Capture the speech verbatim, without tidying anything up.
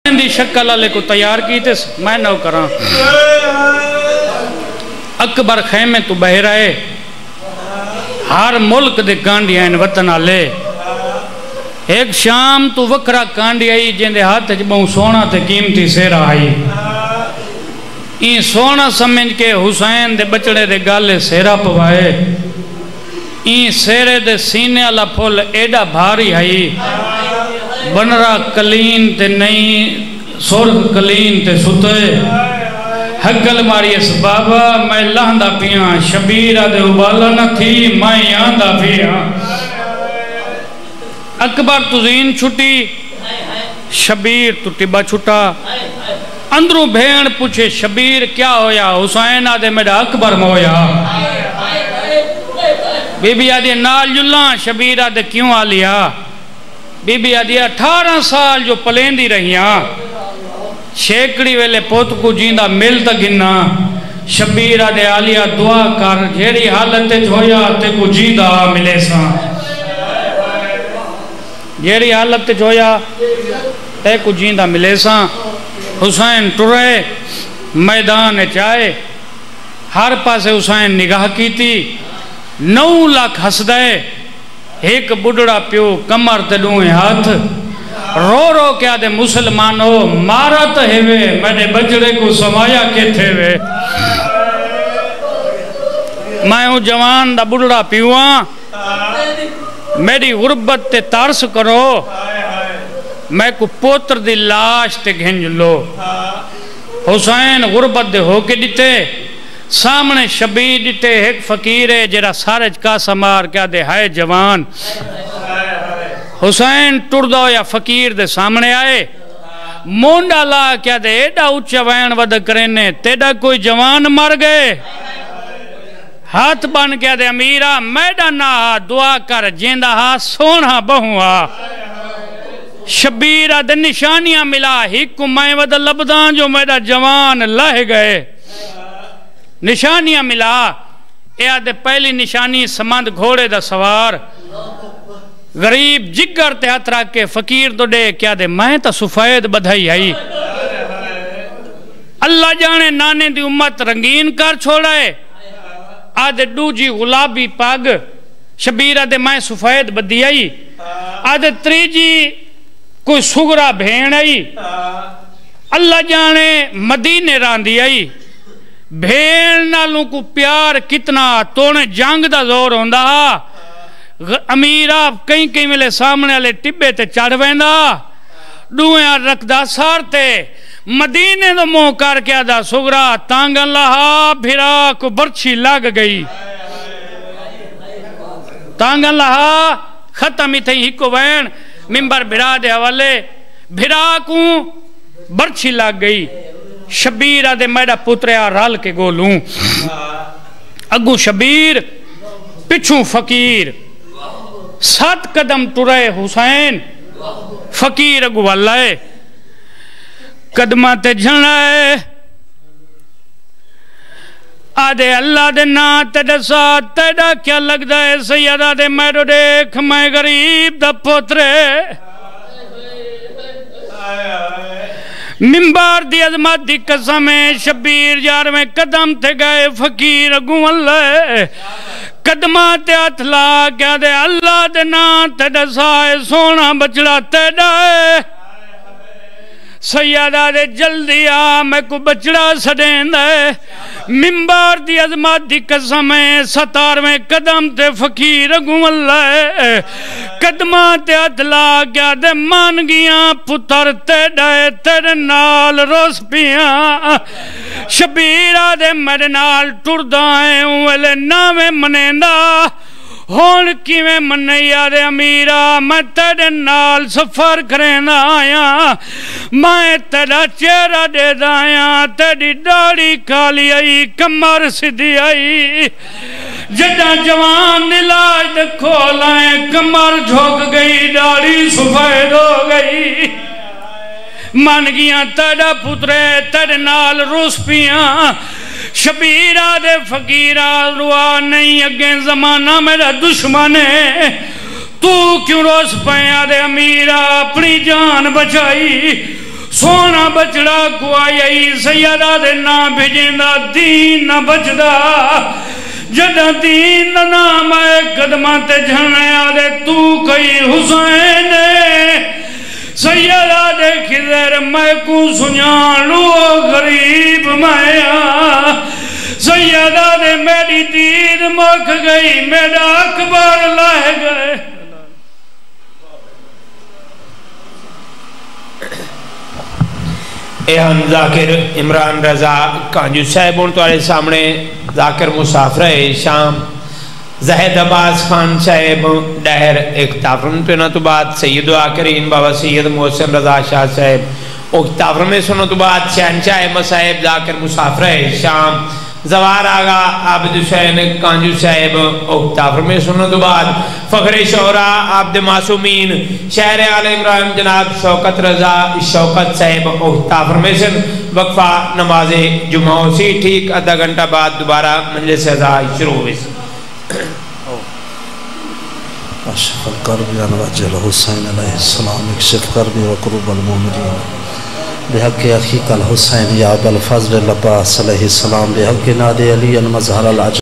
دی شکل والے کو تیار کیتے میں نہ کراں اکبر خیمے تو بہر آئے ہر ملک دے کانڈی آئین وطن آلے ایک شام تو وکرا کانڈی آئی جن دے ہاتھ جبوں سونا تے قیمتی سیرہ آئی این سونا سمجھ کے حسین دے بچڑے دے گالے سیرہ پوائے این سیرے دے سینے اللہ پھول ایڈا بھاری آئی بنرا کلین تے نہیں سرخ کلین تے ستے حقل ماری اس بابا میں لہندہ پیاں شبیرہ دے ابالا نہ تھی میں آندہ پیاں اکبر تو زین چھٹی شبیر تو ٹبا چھٹا اندروں بھین پوچھے شبیر کیا ہویا حسین آدھے میرا اکبر مویا بی بی آدھے نال جلان شبیر آدھے کیوں آلیا بی بی آدھے اٹھارہ سال جو پلیندی رہیاں شیکڑی ویلے پوت کو جیندہ ملتا گنا شبیر آدھے آلیا دعا کر جیری حالت ہویا تے کو جیندہ ملے سا جیری حالت ہویا تے کو جیندہ ملے سا حسین ٹرے میدان چائے ہر پاسے حسین نگاہ کی تھی نو لاکھ ہس دے ایک بڑڑا پیو کمر تے ڈوئے ہاتھ رو رو کیا دے مسلمانو مارت ہے وے میرے بچڑے کو سمایا کے تھے وے میں ہوں جوان دا بڑڑا پیوان میری غربت تے تارس کرو میں کو پوتر دی لاش تے گھنج لو حسین غربت دے ہو کے دیتے سامنے شبیر دیتے ایک فقیر ہے جرا سارج کا سمار کیا دے ہائے جوان حسین ٹردو یا فقیر دے سامنے آئے مونڈا لا کیا دے ایڈا اچھا وین ود کرنے تیڈا کوئی جوان مر گئے ہاتھ بن کیا دے امیرہ میڈا نہ دعا کر جیندہ ہاں سونا بہوا شبیرہ دے نشانیاں ملا ہکو میں ود لبدان جو میڈا جوان لہ گئے نشانیاں ملا اے آدھے پہلی نشانی سمند گھوڑے دا سوار غریب جگر تے ہاتھ رکھ کے فقیر تو دے کیا دے میں تا سفید بدھائی آئی اللہ جانے نانے دی امت رنگین کر چھوڑائے آدھے ڈو جی غلابی پاگ شبیرہ دے میں سفید بدھی آئی آدھے تری جی کوئی سگرہ بھین آئی اللہ جانے مدینے راندی آئی بھین نالوں کو پیار کتنا تونے جنگ دا زور ہوندہ امیرہ کہیں کہیں ملے سامنے والے ٹبے تے چڑھ ویندا ڈویاں رکھدا سارتے مدینے دو منہ کر کے آدھا سگرا تانگن لہا بھرا کو برچھی لگ گئی تانگن لہا ختم ہی تھی ہکو وین ممبر بھرا دے حوالے بھرا کو برچھی لگ گئی شبیر آدھے میڈا پترے آ رال کے گولوں اگو شبیر پچھوں فقیر سات قدم ٹرے حسین فقیر اگو واللہ قدمہ تے جھنائے آدھے اللہ دے نا تیڑا ساتھ تیڑا کیا لگ دائے سیدہ دے میرو دیکھ میں غریب دا پترے ممبار دی عظمت دی قسم شبیر یار میں قدم تے گئے فقیر اگو اللہ قدمات اتلا کیا دے اللہ دے نا تیڑا سائے سونا بچڑا تیڑا ہے سیدہ دے جلدی آ میں کو بچڑا سڑین دے ممبار دی عظمت دی قسم ستار میں قدم تے فقیر اگو اللہ قدمات اتلا کیا دے مان گیاں پتر تیڑا ہے تیڑے نال روس پیاں شبیرہ دے میرے نال ٹردائیں اوہلے نامے منیندہ ہون کی میں منی آدھے امیرہ میں تیڑے نال سفر کریں آیا میں تیڑا چہرہ دے دایا تیڑی ڈاڑی کالی آئی کمر سدھی آئی جدہ جوان علاج دے کھولائیں کمر جھوک گئی ڈاڑی سفید ہو گئی من گیاں تیڑا پترے تیڑے نال روس پیاں شبیرہ دے فقیرہ روا نہیں اگیں زمانہ میرا دشمن ہے تو کیوں روز پہیا دے امیرہ اپنی جان بچائی سونا بچڑا کو آئی سیدہ دے نا بھیجندہ دین نہ بچدا جدہ دین نہ نام آئے قدمہ تے جھنے آدھے تو کئی حسین سیدہ دے خضر میں کو سنیانو غریب میں سیدہ دے میری دید مک گئی میرا اکبر لہ گئے ایہن ذاکر عمران رضا کانجو صاحب ان توارے سامنے ذاکر مسافر شام زہد عباس خان صاحب ڈہر ایک تافرم پینا تو بعد سید آکرین بابا سید محسن رضا شاہ صاحب ایک تافرم سنو تو بعد شہنشاہ مصاحب ذاکر مسافر شام زوار آگا عابد حسین کانجو صاحب ایک تافرم سنو تو بعد فخر شعراء عابد معصومین شہر آل عمران جناب شوکت رضا شوکت صاحب ایک تافرم سن وقفہ نماز جمعہ سی ٹھیک آدھا گھنٹہ بعد دوبارہ مجلس ازائی شروع ہوئی اشف القرب یا نواجل حسین علیہ السلام اکشف قربی و قروب المومنین بحق اخیق الحسین یا ابو الفضل العباس علیہ السلام بحق نادی علی المظہر العجل